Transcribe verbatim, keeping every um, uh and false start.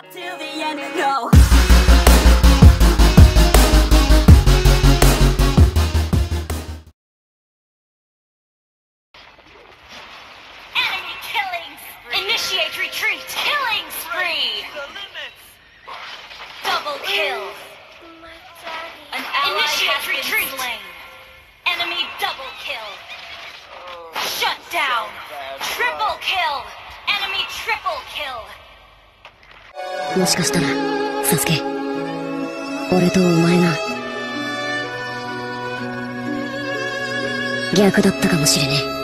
Stop till the end, no. Enemy killing spree. Initiate retreat. Killing spree. Double kill. An ally has been slain. Enemy double kill. Shut down. Triple kill. Enemy triple kill. もしかしたらサスケ、俺とお前が逆だったかもしれねえ。